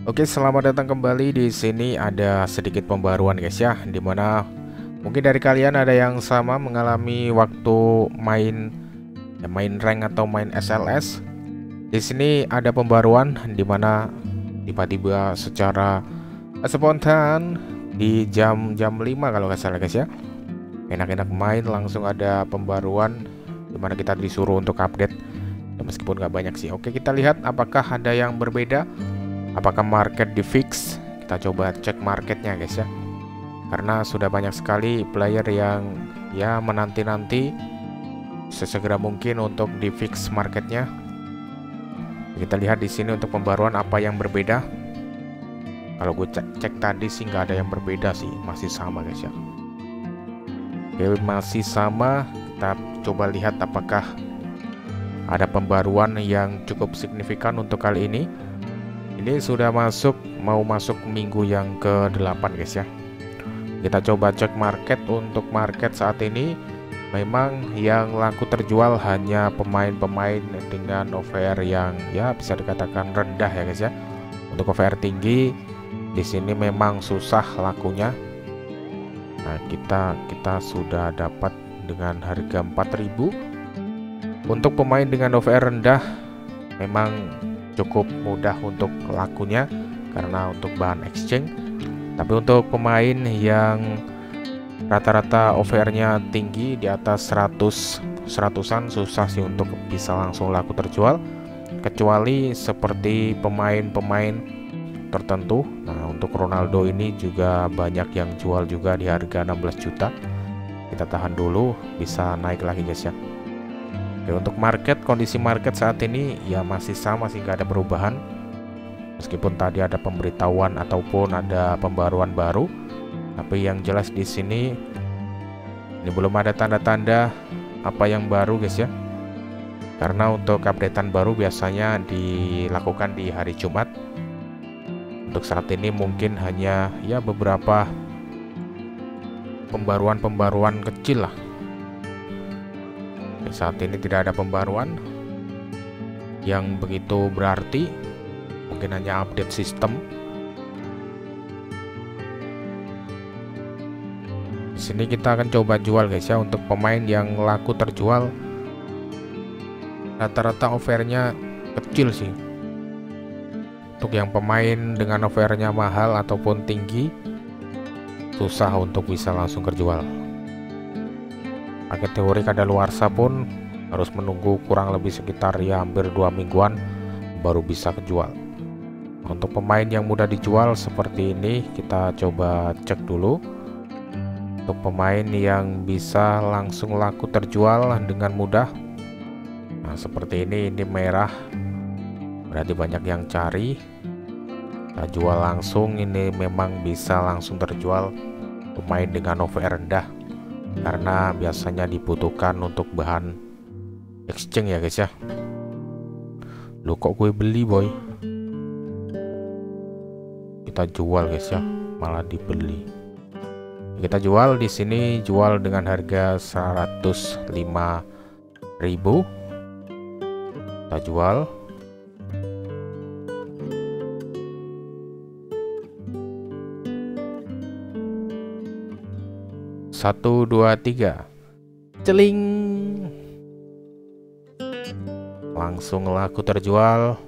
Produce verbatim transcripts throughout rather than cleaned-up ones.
Oke, selamat datang kembali. Di sini ada sedikit pembaruan guys ya, dimana mungkin dari kalian ada yang sama mengalami waktu main ya, main rank atau main S L S. Di sini ada pembaruan dimana tiba-tiba secara spontan di jam-jam lima kalau nggak salah guys ya, enak-enak main langsung ada pembaruan dimana kita disuruh untuk update ya, meskipun nggak banyak sih. Oke, kita lihat apakah ada yang berbeda. Apakah market di fix? Kita coba cek marketnya guys ya, karena sudah banyak sekali player yang ya menanti-nanti sesegera mungkin untuk di fix marketnya. Kita lihat di sini untuk pembaruan apa yang berbeda. Kalau gue cek, cek tadi sih nggak ada yang berbeda sih, masih sama guys ya. Oke, masih sama. Kita coba lihat apakah ada pembaruan yang cukup signifikan untuk kali ini. Ini sudah masuk, mau masuk minggu yang ke delapan guys ya. Kita coba cek market. Untuk market saat ini memang yang laku terjual hanya pemain-pemain dengan O V R yang ya bisa dikatakan rendah ya guys ya. Untuk O V R tinggi di sini memang susah lakunya. Nah, kita kita sudah dapat dengan harga empat ribu. Untuk pemain dengan O V R rendah memang cukup mudah untuk lakunya karena untuk bahan exchange. Tapi untuk pemain yang rata-rata O V R-nya tinggi di atas seratus seratusan susah sih untuk bisa langsung laku terjual, kecuali seperti pemain-pemain tertentu. Nah, untuk Ronaldo ini juga banyak yang jual juga di harga enam belas juta. Kita tahan dulu, bisa naik lagi guys ya. Oke, untuk market, kondisi market saat ini ya masih sama sih, nggak ada perubahan. Meskipun tadi ada pemberitahuan ataupun ada pembaruan baru, tapi yang jelas di sini ini belum ada tanda-tanda apa yang baru guys ya. Karena untuk updatean baru biasanya dilakukan di hari Jumat. Untuk saat ini mungkin hanya ya beberapa pembaruan-pembaruan kecil lah. Saat ini tidak ada pembaruan yang begitu berarti, mungkin hanya update sistem. Di sini kita akan coba jual guys ya. Untuk pemain yang laku terjual rata-rata O V R-nya kecil sih. Untuk yang pemain dengan O V R-nya mahal ataupun tinggi susah untuk bisa langsung terjual. Paket teori kadaluarsa pun harus menunggu kurang lebih sekitar ya hampir dua mingguan baru bisa kejual. Untuk pemain yang mudah dijual seperti ini kita coba cek dulu. Untuk pemain yang bisa langsung laku terjual dengan mudah, nah seperti ini, ini merah berarti banyak yang cari. Kita jual langsung, ini memang bisa langsung terjual pemain dengan O V R rendah, karena biasanya dibutuhkan untuk bahan exchange ya guys ya. Loh, kok gue beli boy? Kita jual guys ya, malah dibeli. Kita jual di sini, jual dengan harga seratus lima ribu. Kita jual. Satu, dua, tiga, celing, langsung laku terjual.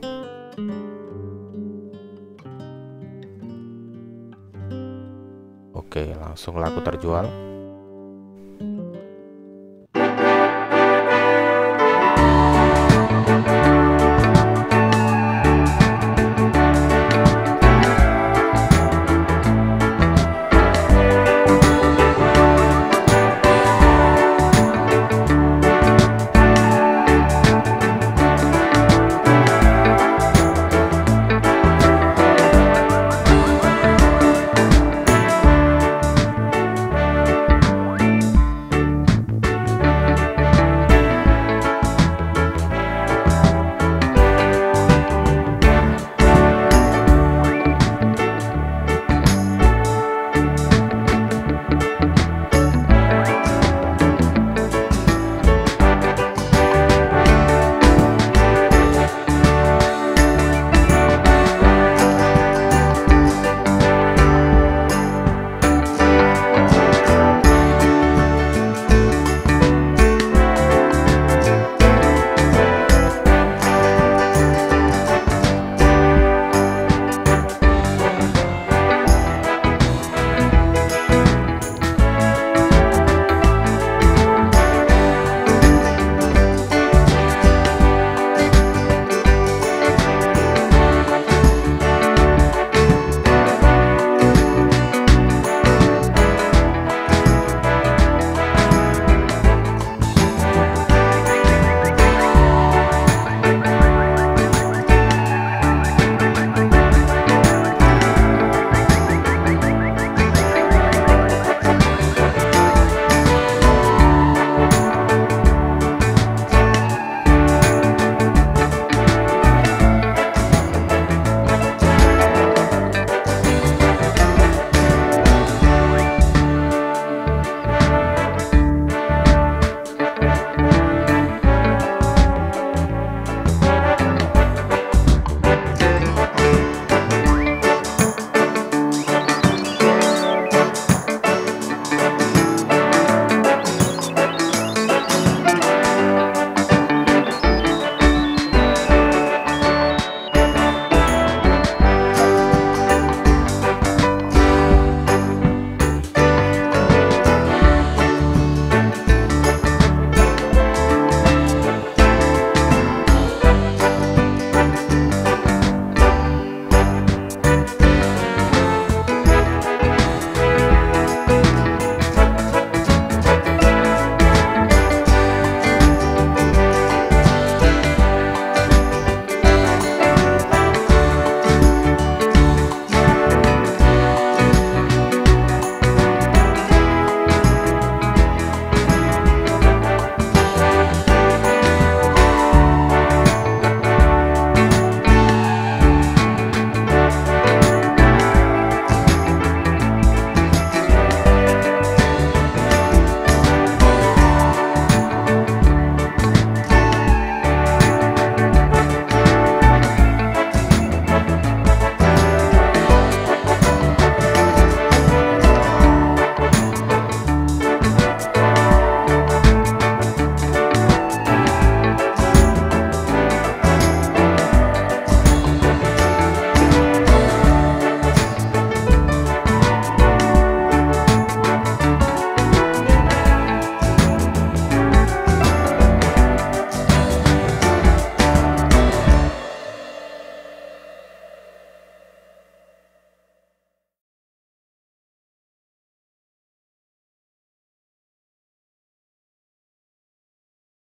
Oke, langsung laku terjual.